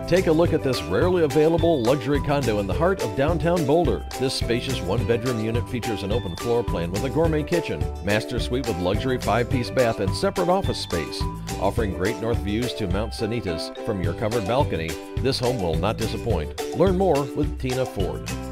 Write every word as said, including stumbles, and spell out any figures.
Take a look at this rarely available luxury condo in the heart of downtown Boulder. This spacious one-bedroom unit features an open floor plan with a gourmet kitchen, master suite with luxury five-piece bath and separate office space. Offering great north views to Mount Sanitas from your covered balcony, this home will not disappoint. Learn more with Tina Ford.